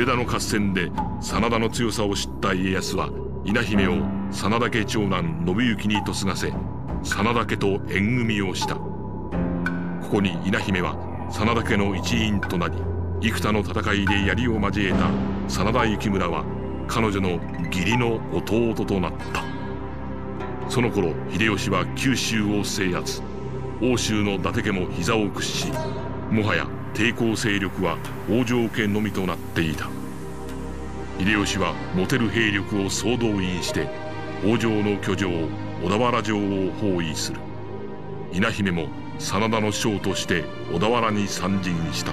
上田の合戦で真田の強さを知った家康は稲姫を真田家長男信行に嫁がせ、真田家と縁組をした。ここに稲姫は真田家の一員となり、幾多の戦いで槍を交えた真田幸村は彼女の義理の弟となった。その頃秀吉は九州を制圧、奥州の伊達家も膝を屈し、もはや抵抗勢力は北条家のみとなっていた。秀吉は持てる兵力を総動員して北条の居城小田原城を包囲する。稲姫も真田の将として小田原に参陣した。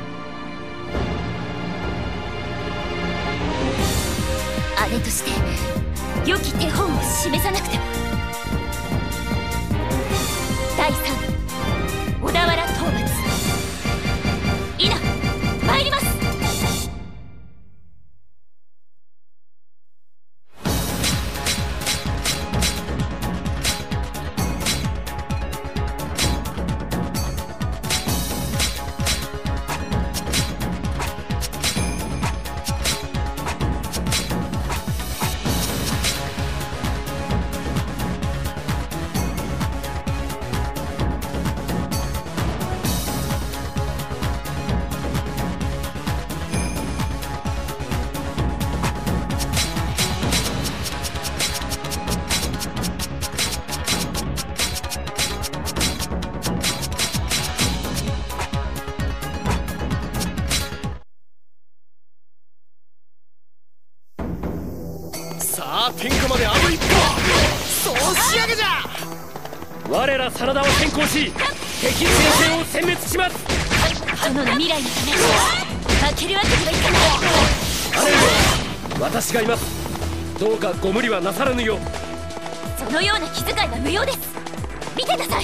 姉として良き手本を示さなくては。第3小田原討伐。稲参ります。 天下まであと一歩。そう仕上げじゃ。我ら真田を先行し敵前線を殲滅します。 殿の未来のため負けるわけにはいかない。 姉上、私がいます。どうかご無理はなさらぬよう。 そのような気遣いは無用です。見てなさい。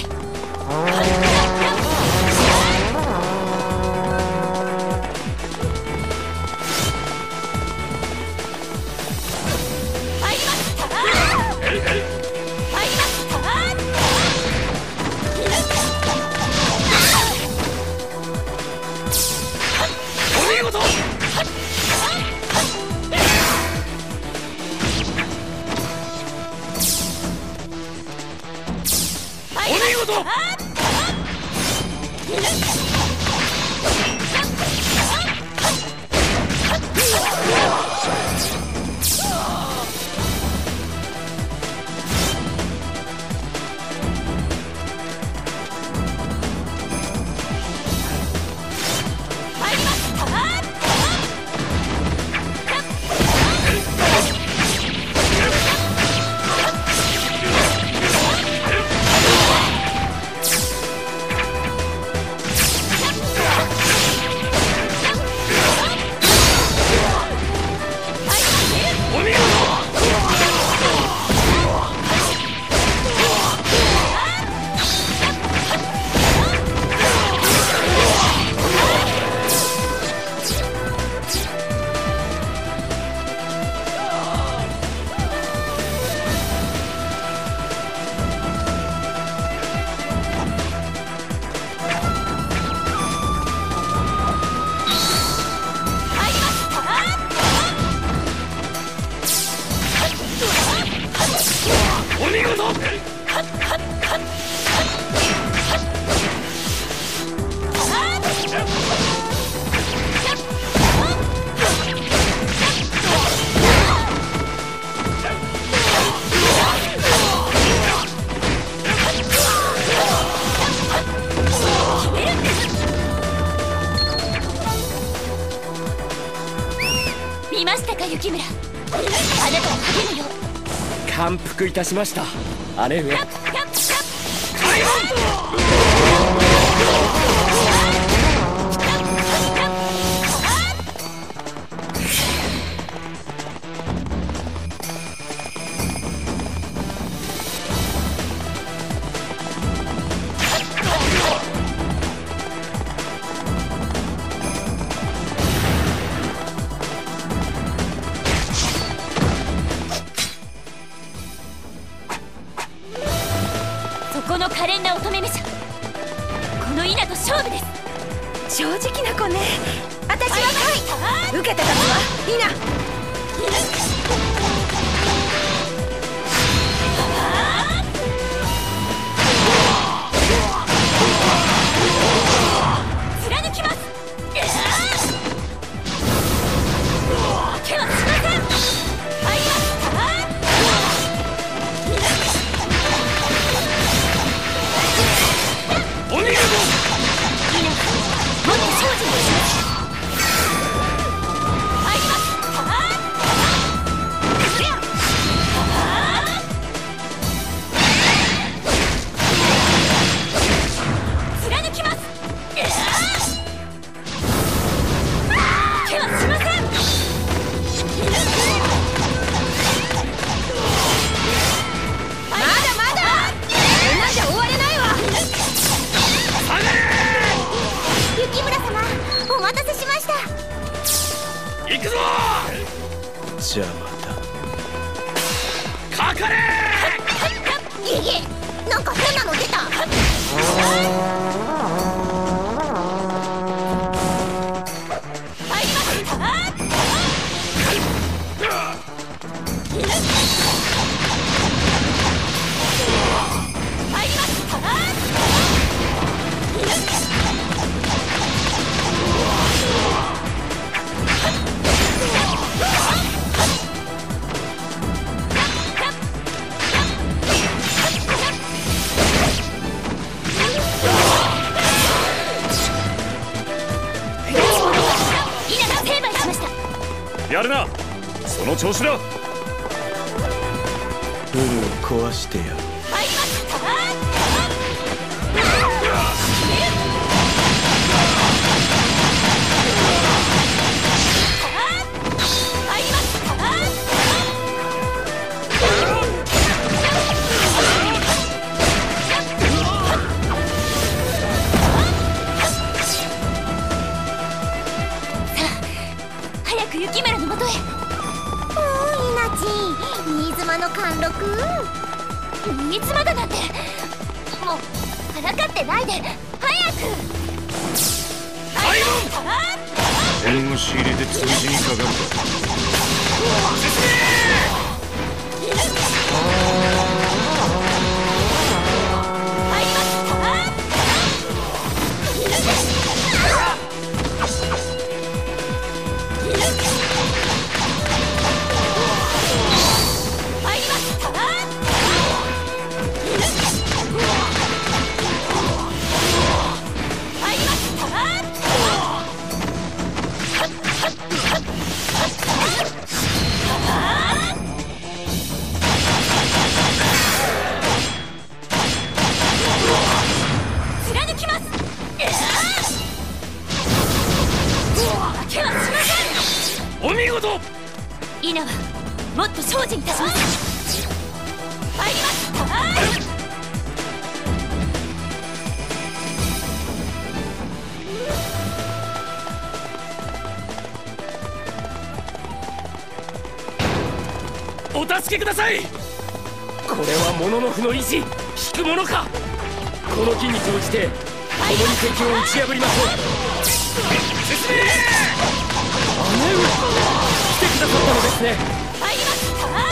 見ましたか雪村。あなたは励むよ。 感服いたしました姉上。 この可憐な乙女武者、この稲と勝負です。 正直な子ね。私は来い。受けて立つわ、イナ。 貫きます。手はしません。入ります。 お見事。 もっと精進します。入ります。貫きます。手はしません。 まだまだ。こんなんじゃ終われないわ。 雪村様、お待たせしました。 行くぞ。 じゃあまかかれ。 ゲゲ、なんか変なの出た。入ります。入ります。稲が成敗しました。 やるな。その調子だ。 ルールを壊してやる。 入ります。入ります。早く雪村のもとへ。おー、稲地、新妻の貫禄。新妻だなんて、もうからかってないで早く。はい、 援護仕入れで追事にかかるか。 入ります。貫きます。負けはしません。 お見事。 稲はもっと精進いたします。入ります。 お助けください。これはモノノフの意地。引くものか。この筋に応じて共に敵を打ち破りましょう。進め。姉上、来てくださったのですね。 入ります。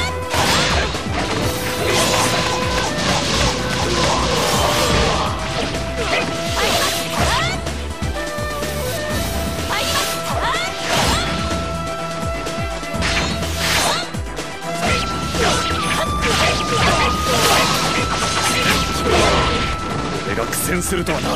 俺が苦戦するとはな。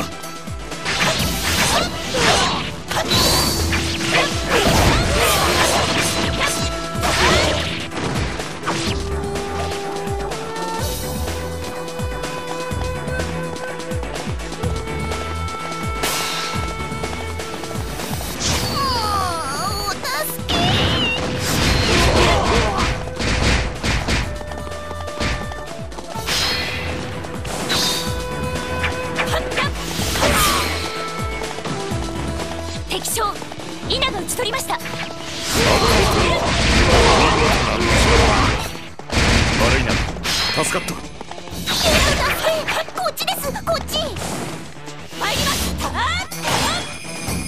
お助け。敵将稲が討ち取りました。 悪いな。助かった。 こっちです、こっち。参ります。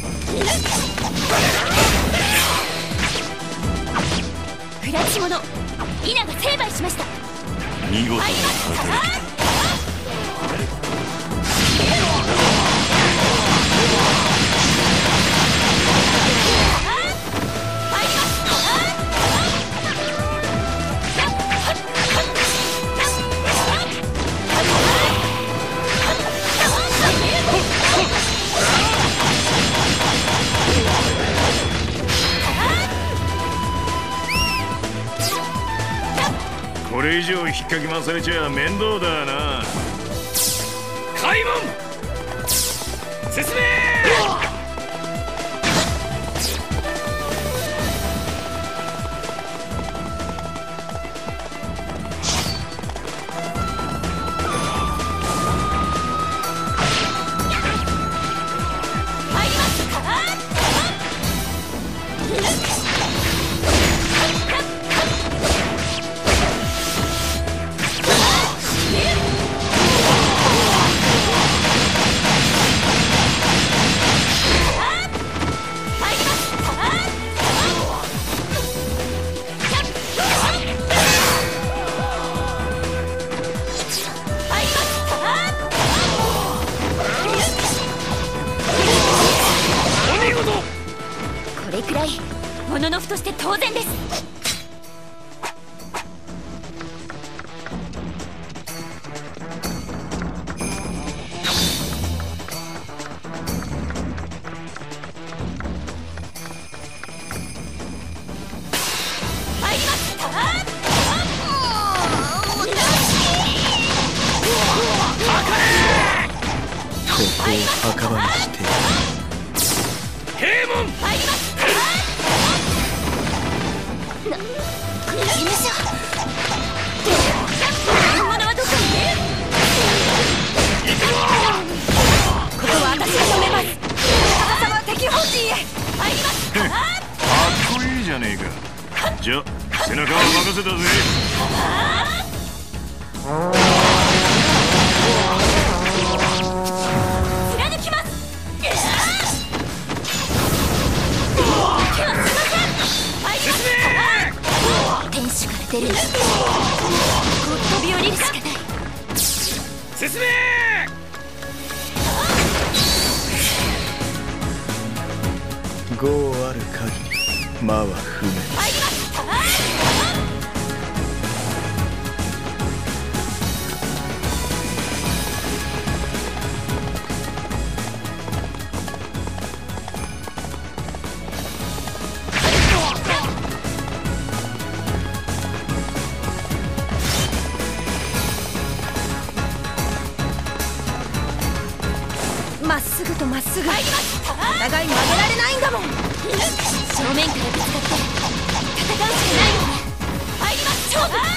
れ以上引っかき回されちゃ面倒だな。 開門進め。 これくらいもののふとして当然です。 墓場にして閉門。 やりましょう。本物はどこに？ここは私が止めます。高さは敵本陣へ入ります。 かっこいいじゃねえか。じゃ背中は任せたぜ。 貫きます。天守から出るんだ。飛び降りるしかない。 進め。 業ある限り魔は不滅。 まっすぐとまっすぐ。お互い曲げられないんだもん。 正面からぶつかって戦うしかないよね。入ります。勝負。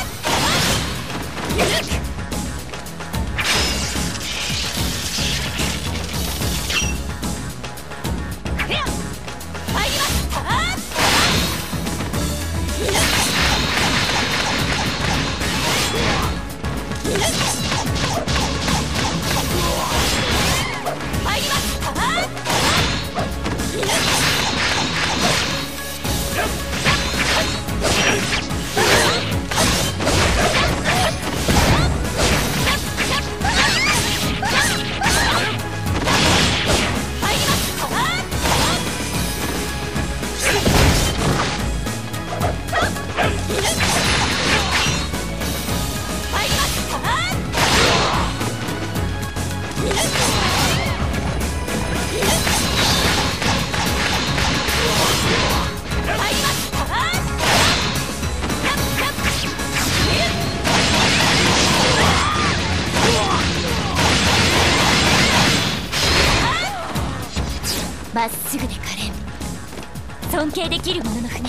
まっすぐで可憐。尊敬できる者の船。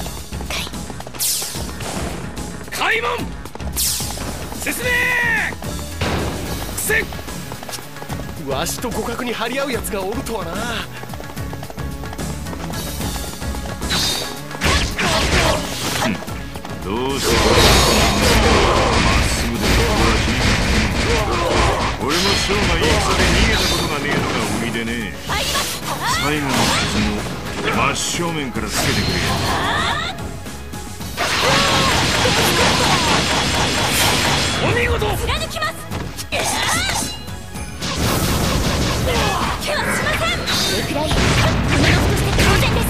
開門進め。苦戦。 わしと互角に張り合うやつがおるとはな。 どうしてまっすぐで俺も生涯戦で逃げたことがねえのが売りでね。最後の傷も真正面からつけてくれ。 お見事。 貫きます。手はしません。これくらい物のふとして当然です。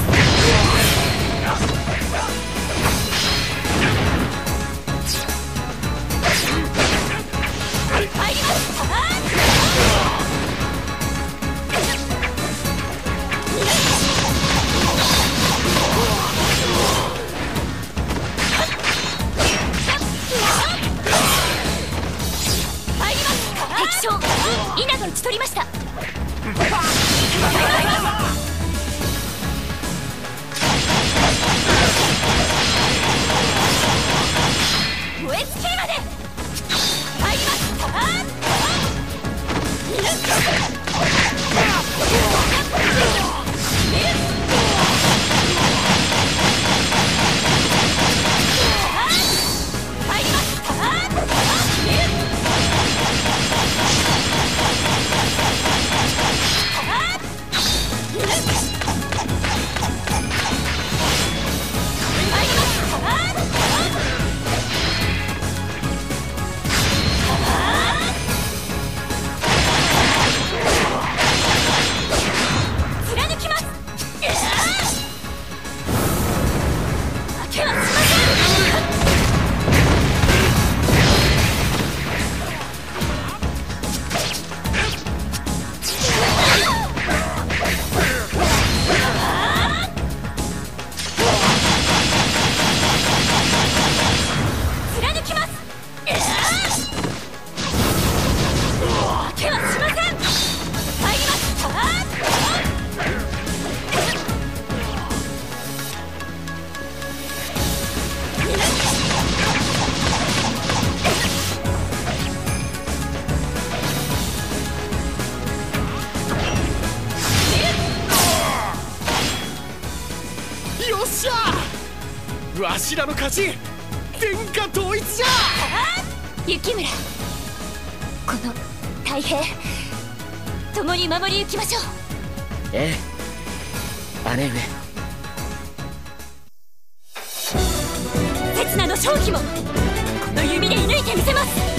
入ります。 燃え尽きるまで入ります。 よっしゃ、わしらの勝ち。天下統一じゃ。 雪村、この太平共に守り行きましょう。 ええ、姉上。 刹那の勝機もこの弓で射抜いてみせます。